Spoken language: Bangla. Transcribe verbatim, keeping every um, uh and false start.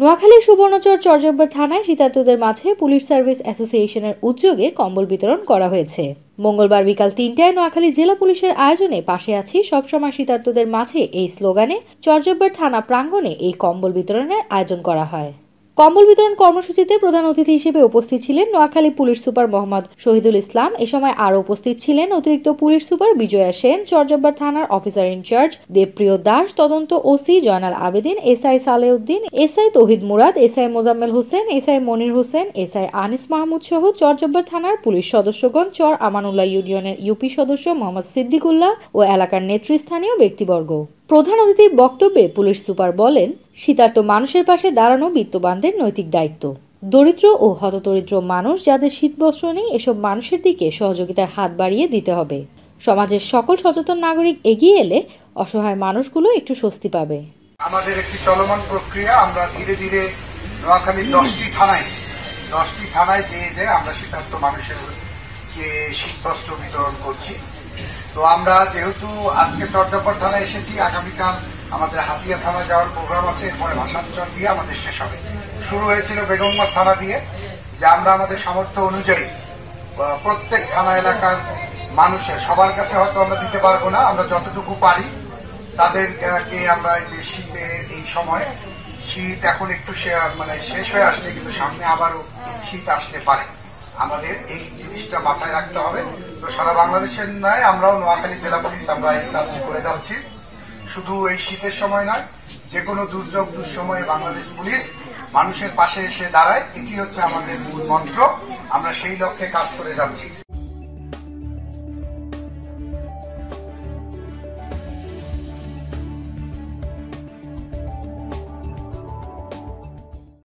নোয়াখালীর সুবর্ণচর চরজব্বর থানায় শীতার্তদের মাঝে পুলিশ সার্ভিস অ্যাসোসিয়েশনের উদ্যোগে কম্বল বিতরণ করা হয়েছে। মঙ্গলবার বিকাল তিনটায় নোয়াখালী জেলা পুলিশের আয়োজনে পাশে আছি সবসময় শীতার্তদের মাঝে এই স্লোগানে চরজব্বর থানা প্রাঙ্গণে এই কম্বল বিতরণের আয়োজন করা হয়। কম্বল বিতরণ কর্মসূচিতে প্রধান অতিথি হিসেবে উপস্থিত ছিলেন নোয়াখালী পুলিশ সুপার মোহাম্মদ শহীদুল ইসলাম। এ সময় আরও উপস্থিত ছিলেন অতিরিক্ত পুলিশ সুপার বিজয়া সেন, চরজব্বর থানার অফিসার ইনচার্জ দেবপ্রিয় দাস, তদন্ত OC Joynal Abedin, SI Salauddin, SI Touhid Murad, SI Mozammel Hossain, SI Monir Hossain, SI Anis Mahmud সহ চরজব্বর থানার পুলিশ সদস্যগণ, চর আমানুল্লাহ ইউনিয়নের ইউপি সদস্য মোহাম্মদ সিদ্দিকুল্লাহ ও এলাকার নেতৃস্থানীয় ব্যক্তিবর্গ। প্রধান অতিথির বক্তব্যে পুলিশ সুপার বলেন, শীতার্ত মানুষের পাশে দাঁড়ানো বিত্তবানদের নৈতিক দায়িত্ব। দরিদ্র ও হতদরিদ্র মানুষ যাদের শীতবস্ত্র নেই, এসব মানুষের দিকে সহযোগিতার হাত বাড়িয়ে দিতে হবে। সমাজের সকল সচেতন নাগরিক এগিয়ে এলে অসহায় মানুষগুলো একটু স্বস্তি পাবে। আমাদের একটি চলমান প্রক্রিয়া। আমরা ধীরে ধীরে নোয়াখালীর দশটি থানায় দশটি থানায় যেয়ে যে আমরা শীতার্ত মানুষেরকে শীতবস্ত্র বিতরণ করছি। তো আমরা যেহেতু আজকে চরজব্বর থানায় এসেছি, আগামীকাল আমাদের হাতিয়া থানা যাওয়ার প্রোগ্রাম আছে। এরপরে ভাষাঞ্চল দিয়ে আমাদের শেষ হবে। শুরু হয়েছিল বেগমগঞ্জ থানা দিয়ে, যে আমরা আমাদের সামর্থ্য অনুযায়ী প্রত্যেক থানা এলাকার মানুষের সবার কাছে হয়তো আমরা দিতে পারবো না, আমরা যতটুকু পারি তাদেরকে আমরা যে শীতে এই সময় শীত এখন একটু মানে শেষ হয়ে আসছে, কিন্তু সামনে আবারও শীত আসতে পারে। আমাদের এই জিনিসটা মাথায় রাখতে হবে। তো সারা বাংলাদেশের নয়, আমরাও নোয়াখালী জেলা পুলিশ আমরা এই কাজটি করে যাচ্ছি। শুধু এই শীতের সময় নয়, যে কোনো দুর্যোগ দুঃসময়ে বাংলাদেশ পুলিশ মানুষের পাশে এসে দাঁড়ায়। এটি হচ্ছে আমাদের মূল মন্ত্র। আমরা সেই লক্ষ্যে কাজ করে যাচ্ছি।